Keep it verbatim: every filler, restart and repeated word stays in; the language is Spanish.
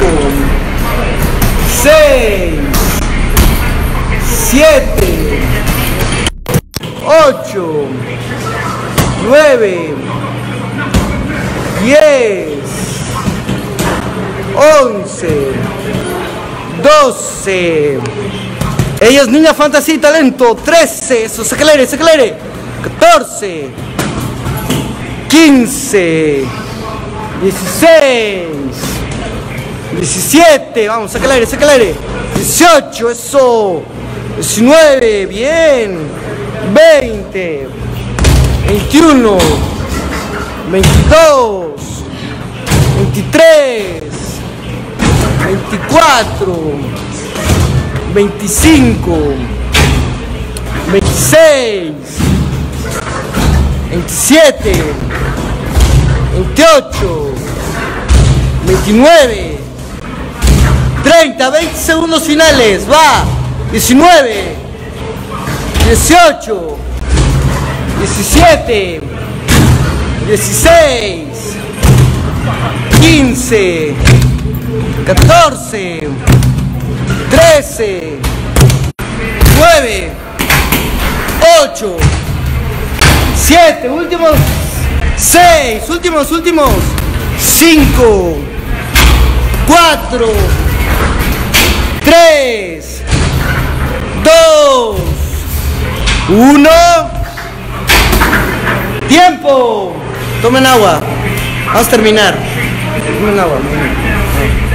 cinco, seis, siete, ocho, nueve, diez, once, doce. Ella es niña fantasía y talento. trece, eso se aclare, se aclare. catorce, quince, dieciséis, diecisiete, vamos, saca el aire, saca el aire. dieciocho, eso. diecinueve, bien. veinte, veintiuno, veintidós, veintitrés, veinticuatro, veinticinco, veintiséis, veintisiete, veintiocho, veintinueve, treinta, veinte segundos finales, va. diecinueve, dieciocho, diecisiete, dieciséis, quince, catorce, trece, nueve, ocho, siete, últimos seis, últimos, últimos cinco, cuatro, tres, dos, uno. ¡Tiempo! Tomen agua. Vamos a terminar. Tomen agua.